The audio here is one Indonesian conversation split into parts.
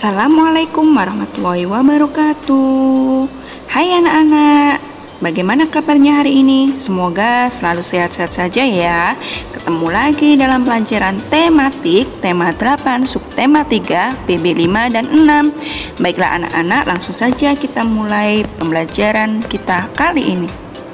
Assalamualaikum warahmatullahi wabarakatuh. Hai anak-anak, bagaimana kabarnya hari ini? Semoga selalu sehat-sehat saja ya. Ketemu lagi dalam pelajaran tematik tema 8, subtema 3, PB 5 dan 6. Baiklah anak-anak, langsung saja kita mulai pembelajaran kita kali ini.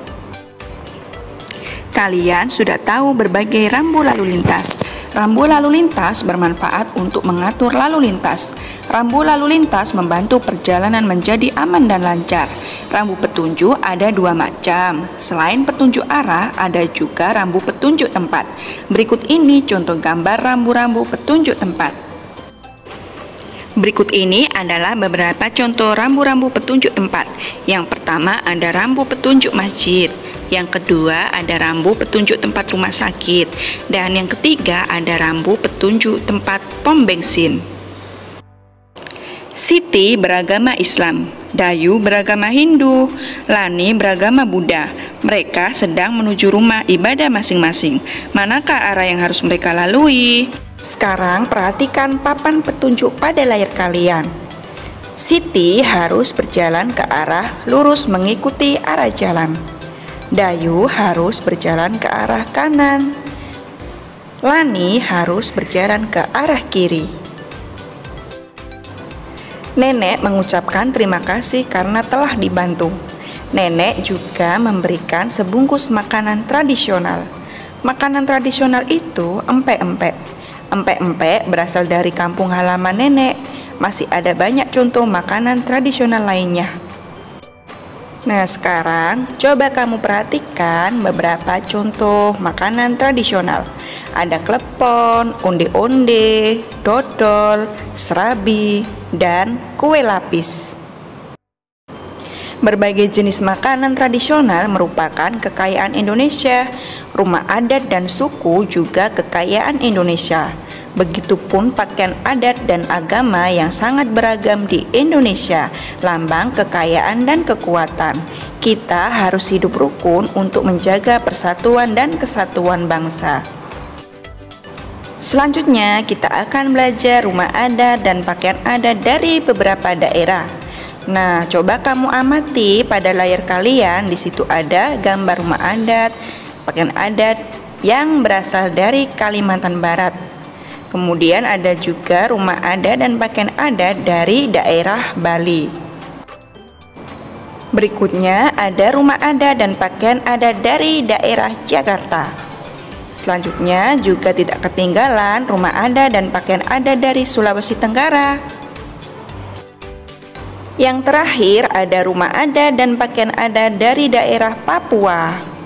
Kalian sudah tahu berbagai rambu lalu lintas. Rambu lalu lintas bermanfaat untuk mengatur lalu lintas. Rambu lalu lintas membantu perjalanan menjadi aman dan lancar. Rambu petunjuk ada dua macam. Selain petunjuk arah, ada juga rambu petunjuk tempat. Berikut ini contoh gambar rambu-rambu petunjuk tempat. Berikut ini adalah beberapa contoh rambu-rambu petunjuk tempat. Yang pertama ada rambu petunjuk masjid. Yang kedua ada rambu petunjuk tempat rumah sakit. Dan yang ketiga ada rambu petunjuk tempat pom bensin. Siti beragama Islam, Dayu beragama Hindu, Lani beragama Buddha. Mereka sedang menuju rumah ibadah masing-masing. Manakah arah yang harus mereka lalui? Sekarang perhatikan papan petunjuk pada layar kalian. Siti harus berjalan ke arah lurus mengikuti arah jalan. Dayu harus berjalan ke arah kanan. Lani harus berjalan ke arah kiri. Nenek mengucapkan terima kasih karena telah dibantu. Nenek juga memberikan sebungkus makanan tradisional. Makanan tradisional itu empek-empek. Empek-empek berasal dari kampung halaman nenek. Masih ada banyak contoh makanan tradisional lainnya. Nah, sekarang coba kamu perhatikan beberapa contoh makanan tradisional. Ada klepon, onde-onde, dodol, serabi, dan kue lapis. Berbagai jenis makanan tradisional merupakan kekayaan Indonesia. Rumah adat dan suku juga kekayaan Indonesia. Begitupun pakaian adat dan agama yang sangat beragam di Indonesia, lambang kekayaan dan kekuatan. Kita harus hidup rukun untuk menjaga persatuan dan kesatuan bangsa. Selanjutnya, kita akan belajar rumah adat dan pakaian adat dari beberapa daerah. Nah, coba kamu amati pada layar kalian, di situ ada gambar rumah adat, pakaian adat yang berasal dari Kalimantan Barat. Kemudian ada juga rumah adat dan pakaian adat dari daerah Bali. Berikutnya ada rumah adat dan pakaian adat dari daerah Jakarta. Selanjutnya juga tidak ketinggalan rumah adat dan pakaian adat dari Sulawesi Tenggara. Yang terakhir ada rumah adat dan pakaian adat dari daerah Papua.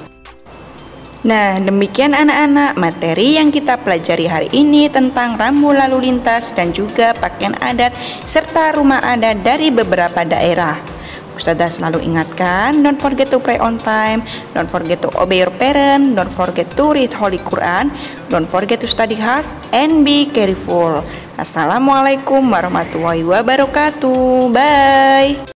Nah, demikian anak-anak materi yang kita pelajari hari ini tentang rambu lalu lintas dan juga pakaian adat serta rumah adat dari beberapa daerah. Ustazah selalu ingatkan, don't forget to pray on time, don't forget to obey your parent, don't forget to read Holy Quran, don't forget to study hard, and be careful. Assalamualaikum warahmatullahi wabarakatuh. Bye.